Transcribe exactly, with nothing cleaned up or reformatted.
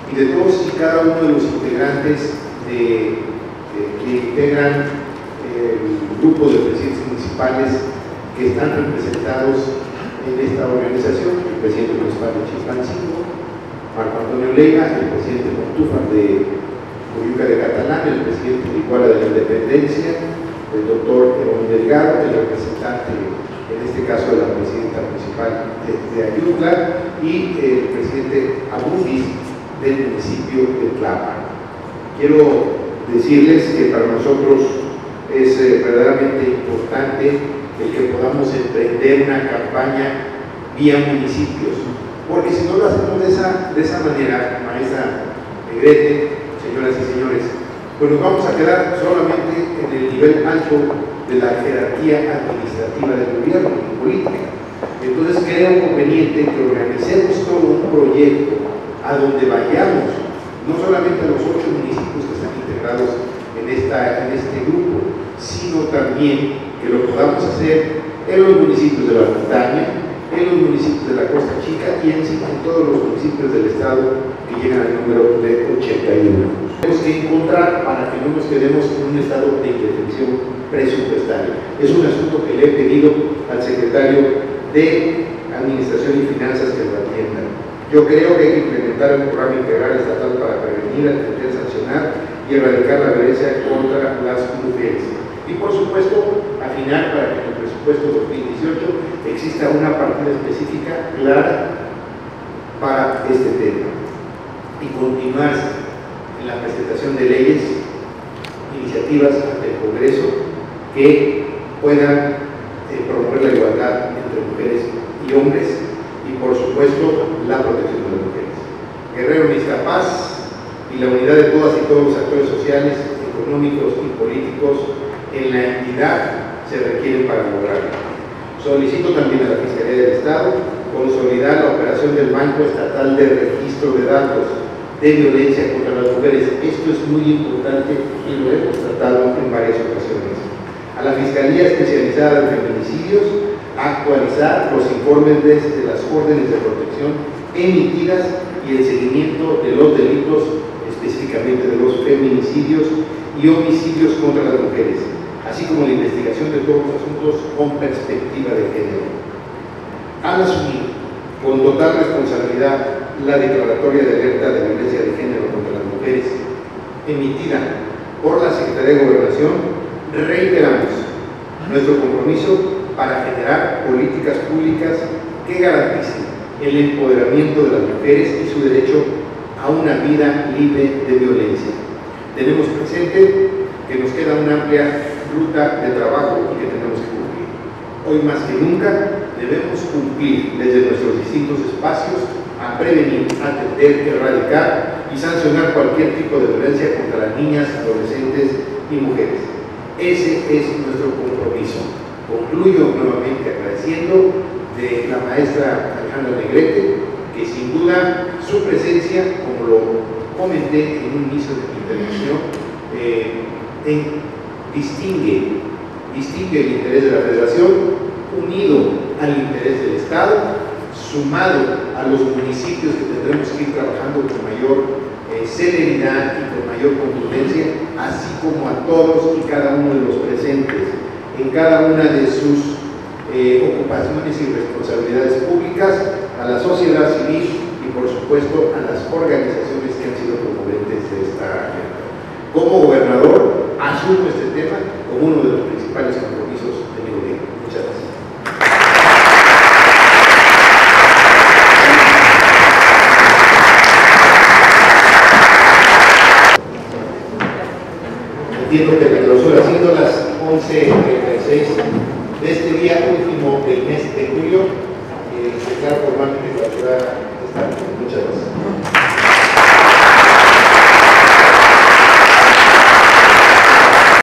y de todos y cada uno de los integrantes de, de, que integran el grupo de presidentes municipales que están representados en esta organización: el presidente municipal de Chilpancingo, Marco Antonio Leiva, el presidente Montúfar de Coyuca de Catalán, el presidente de Iguala de la Independencia, el doctor Herón Delgado, el representante, en este caso, de la presidenta municipal de, de Ayutla, y el presidente Abundis del municipio de Tlapa. Quiero decirles que para nosotros es eh, verdaderamente importante el que podamos emprender una campaña vía municipios, porque si no lo hacemos de esa, de esa manera, maestra Negrete, señoras y señores, pues nos vamos a quedar solamente en el nivel alto de la jerarquía administrativa del gobierno y política. Entonces creo conveniente que organicemos todo un proyecto a donde vayamos, no solamente a los ocho municipios que están integrados en, esta, en este grupo, sino también que lo podamos hacer en los municipios de la montaña, en los municipios de la Costa Chica y en, en todos los municipios del estado que llegan al número de ochenta y uno. Tenemos que encontrar para que no nos quedemos en un estado de indefensión presupuestaria. Es un asunto que le he pedido al secretario de Administración y Finanzas que lo atienda. Yo creo que hay que implementar un programa integral estatal para prevenir, atender, sancionar y erradicar la violencia contra las mujeres. Y por supuesto, afinar para que en el presupuesto dos mil dieciocho exista una partida específica clara para este tema y continuar en la presentación de leyes, iniciativas ante el Congreso que puedan eh, promover la igualdad entre mujeres y hombres y por supuesto la protección de las mujeres. Guerrero necesita paz y la unidad de todas y todos los actores sociales, económicos y políticos en la entidad se requieren para lograrlo. Solicito también a la Fiscalía del Estado consolidar la operación del Banco Estatal de Registro de Datos de Violencia contra las Mujeres. Esto es muy importante y lo hemos tratado en varias ocasiones. A la Fiscalía Especializada en Feminicidios actualizar los informes de, de las órdenes de protección emitidas y el seguimiento de los delitos, específicamente de los feminicidios y homicidios contra las mujeres, así como la investigación de todos los asuntos con perspectiva de género. Al asumir con total responsabilidad la declaratoria de alerta de violencia de género contra las mujeres emitida por la Secretaría de Gobernación, reiteramos nuestro compromiso para generar políticas públicas que garanticen el empoderamiento de las mujeres y su derecho a una vida libre de violencia. Tenemos presente que nos queda una amplia ruta de trabajo y que tenemos que cumplir. Hoy más que nunca debemos cumplir desde nuestros distintos espacios a prevenir, atender, erradicar y sancionar cualquier tipo de violencia contra las niñas, adolescentes y mujeres. Ese es nuestro compromiso. Concluyo nuevamente agradeciendo de la maestra Alejandra Negrete, que sin duda su presencia, como lo comenté en un inicio de mi intervención, eh, en, distingue, distingue el interés de la Federación unido al interés del Estado, sumado a los municipios que tendremos que ir trabajando con mayor eh, celeridad y con mayor contundencia, así como a todos y cada uno de los presentes en cada una de sus eh, ocupaciones y responsabilidades públicas, a la sociedad civil y por supuesto a las organizaciones que han sido promoventes de esta agenda. Como gobernador, asumo este tema como uno de los principales compromisos de mi gobierno. Muchas gracias. Entiendo que la clausura, siendo las once treinta y seis de este día último del mes de julio, eh, declaro formalmente clausurada esta. Muchas gracias.